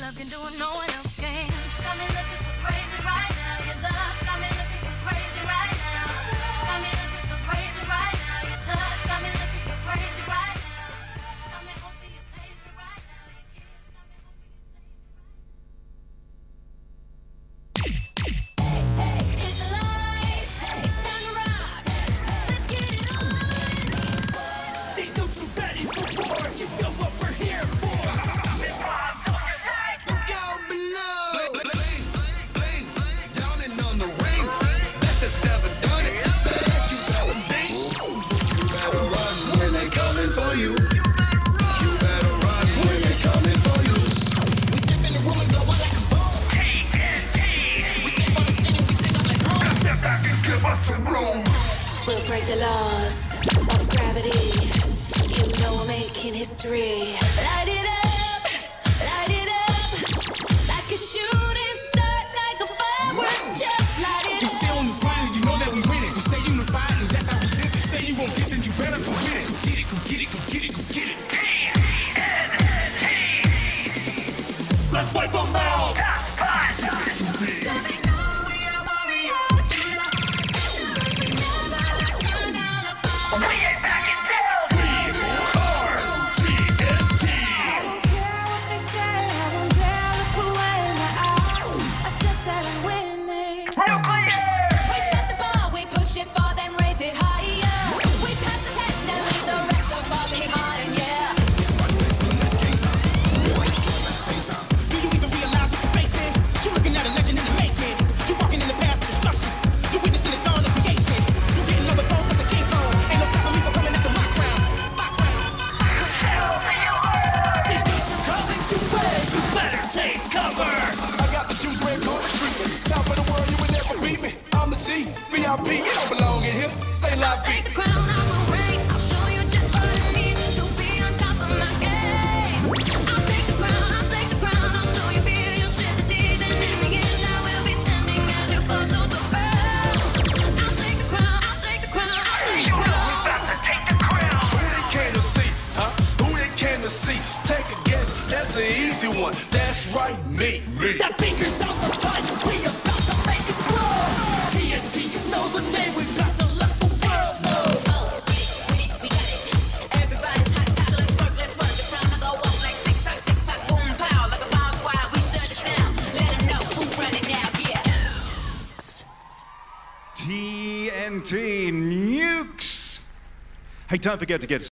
love can do what no one else can. Got me looking so crazy right now. Your love's got me looking so crazy right now. Got me looking so crazy right now. Your touch got me looking so crazy right now. Got me hoping you page me right now. Your kiss got me hoping you save me right now. Hit the lights, it's time to rock. Let's get it on. These dudes are ready for war. You know what we're here for. Look out below. Bling, bling, bling, down and on the ring. Best that's ever done it. Best you've ever seen. You better run when they coming for you. You better run when they coming for you. We step in the room and blow up like a bomb. TNT. We step on the scene and we take off like drones. Step back and give us some room. We'll break the laws of gravity. You know we're making history. Light it up, like a shooting star, like a firework. Just light it You up. stay on the grind and you know that we win it. We stay unified and that's how we live it. Say you won't get it, you better go get it. Go get it, go get it, go get it, go get it. Let's wipe them out. They know we are warriors. Turn down the phone. We ain't backing down. We are TNT. I don't care what they say, I don't dare look away. My eyes, I guess that I'm winning. We set the bar, we push it far, then raise it higher. We pass the test and leave the rest so far behind, yeah. Do you even realize what you're facing? You're looking at a legend in the making. You're walking in the path of destruction. You're witnessing the dawn of creation. You're getting on the throne of the king's home. Ain't no stopping me from coming after my crown. My crown. These dudes are coming to play. You better take cover. I got the shoes where corner treatment. Top of the world, you would never beat me. I'm the G, VIP, you don't belong in here. Say la Take the vie. crown, I will reign. I'll show you just what it means to be on top of my game. I'll take the crown, I'll take the crown. I'll show you fear, you'll shed the tears, and in the end I will be standing as you go through the crowd. I'll take the crown, I'll take the crown, I'll take the crown. Who they came to see, huh? Who they came to see? Take a guess, that's an easy one. That's right, me. The fingers on the button. We about to make it blow. TNT, you know the name. We got to let the world know. We got it. Everybody's hot, so let's work. It's time to go up like tick tock, boom, pow. Like a bomb squad, we shut it down. Let them know who's running now, yeah. TNT Nukes. Hey, don't forget to get